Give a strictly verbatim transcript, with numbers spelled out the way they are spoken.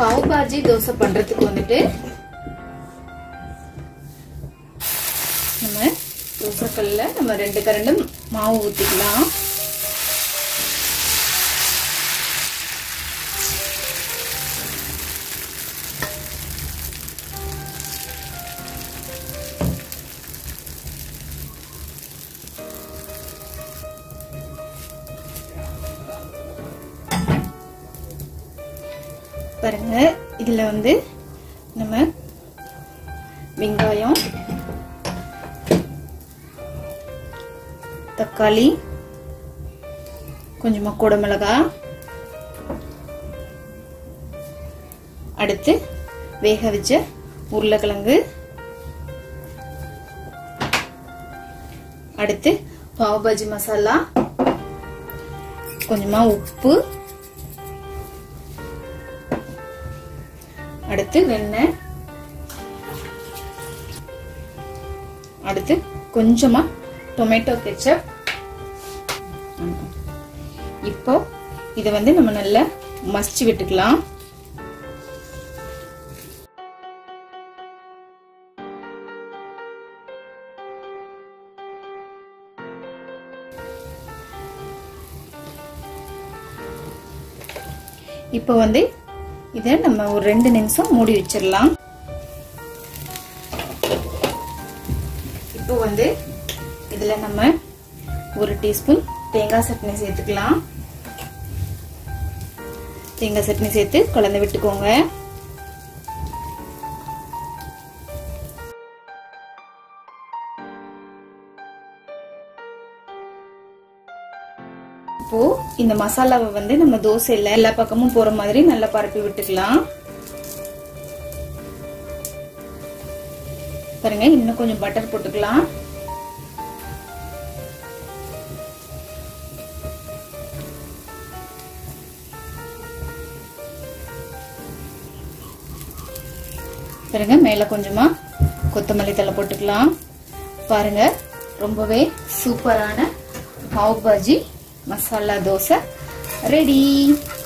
பாவ் பாஜி தோசை பண்றதுக்கு வந்துட்டு நம்ம தோசைக்கல்ல நம்ம ரெண்டு கரண்டு மாவு ஊத்திக்கலாம். பாருங்க, இதுல வந்து நம்ம வெங்காயம், தக்காளி, கொஞ்சமா குடமிளகாய், அடுத்து வேக வச்ச உருளைக்கிழங்கு, அடுத்து பாவ் பாஜி மசாலா, கொஞ்சமா உப்பு, அடுத்து வெண்ணெய், அடுத்து கொஞ்சமா டொமேட்டோ கெச்சப். இப்போ இத வந்து நம்ம நல்லா மசிச்சு விட்டுக்கலாம். இப்போ வந்து இத நம்ம ஒரு ரெண்டு நிமிஷம் மூடி வச்சிடலாம். இப்போ வந்து இதுல நம்ம ஒரு டீஸ்பூன் தேங்காய் சட்னி சேர்த்துக்கலாம். தேங்காய் சட்னி சேர்த்து கலந்து விட்டுக்கோங்க. இப்போ இந்த மசாலாவை வந்து நம்ம தோசையில எல்லா பக்கமும் போற மாதிரி நல்லா பரப்பி விட்டுக்கலாம். பாருங்க, இன்னும் கொஞ்சம் பட்டர் போட்டுக்கலாம். பாருங்க, மேல கொஞ்சமா கொத்தமல்லி தழை போட்டுக்கலாம். பாருங்க, ரொம்பவே சூப்பரான பாவ் பாஜி மசாலா தோசை ரெடி.